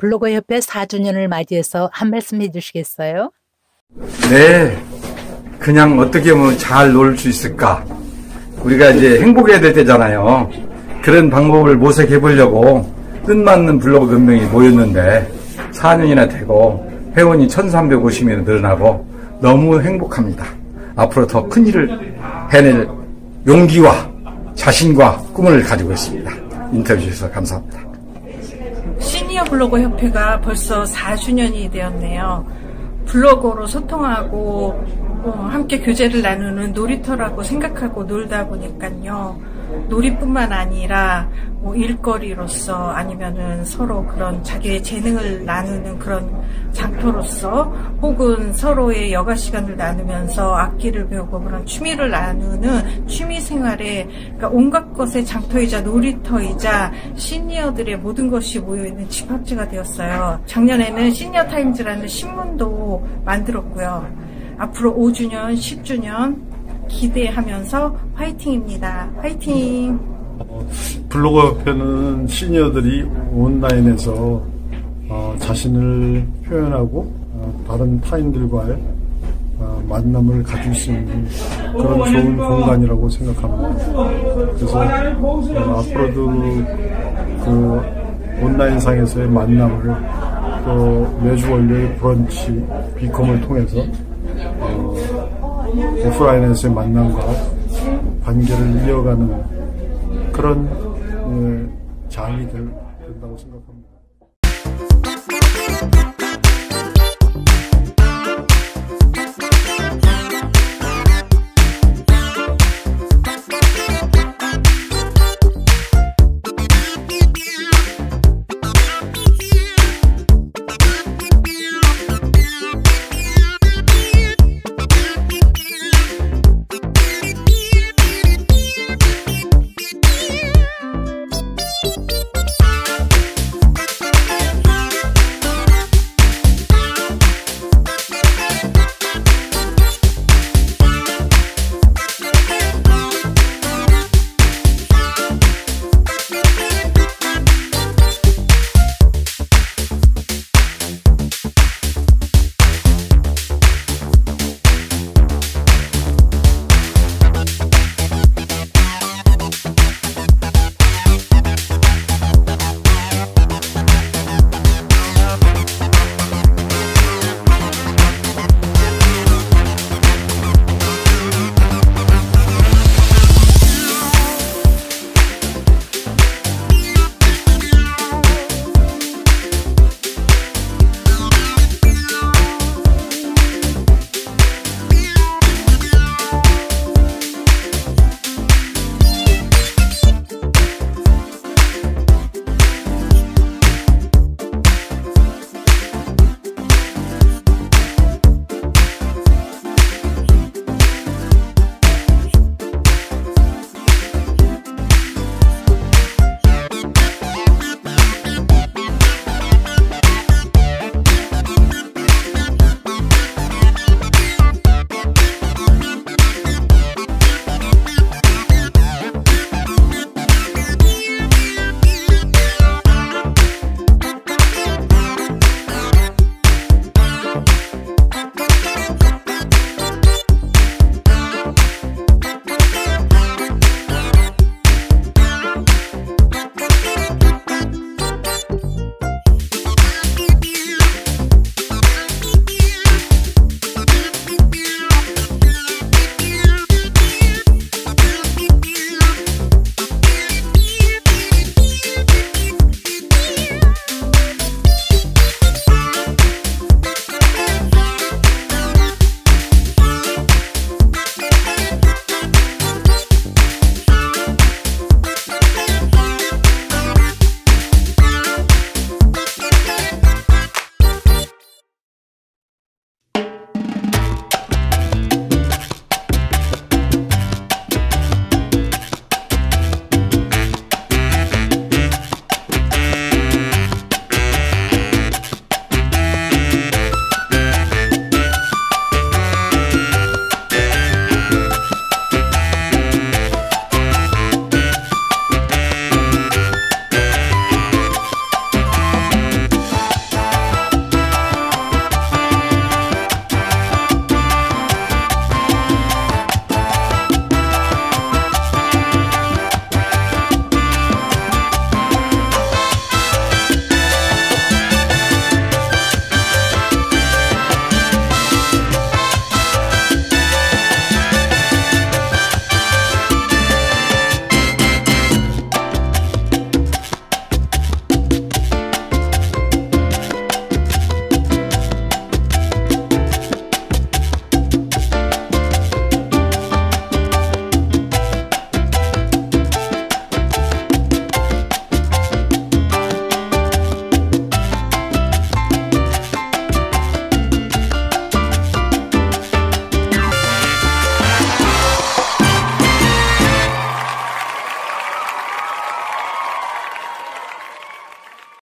블로거협회 4주년을 맞이해서 한 말씀 해주시겠어요? 네, 그냥 어떻게 하면 잘 놀 수 있을까? 우리가 이제 행복해야 될 때잖아요. 그런 방법을 모색해 보려고 뜻맞는 블로거 몇 명이 모였는데 4년이나 되고 회원이 1350명이 늘어나고 너무 행복합니다. 앞으로 더 큰 일을 해낼 용기와 자신과 꿈을 가지고 있습니다. 인터뷰 주셔서 감사합니다. 시니어 블로거 협회가 벌써 4주년이 되었네요. 블로거로 소통하고 함께 교제를 나누는 놀이터라고 생각하고 놀다 보니까요. 놀이뿐만 아니라 일거리로서 아니면은 서로 그런 자기의 재능을 나누는 그런 장터로서 혹은 서로의 여가 시간을 나누면서 악기를 배우고 그런 취미를 나누는 취미 생활에 그러니까 온갖 것의 장터이자 놀이터이자 시니어들의 모든 것이 모여있는 집합지가 되었어요. 작년에는 시니어 타임즈라는 신문도 만들었고요. 앞으로 5주년, 10주년 기대하면서 화이팅입니다. 화이팅! 블로거 협회는 시니어들이 온라인에서 자신을 표현하고 다른 타인들과의 만남을 가질 수 있는 그런 좋은 공간이라고 생각합니다. 그래서 앞으로도 그 온라인상에서의 만남을 또 매주 월요일 브런치 비컴을 통해서 오프라인에서의 만남과 관계를 이어가는 그런 장이 된다고 생각합니다.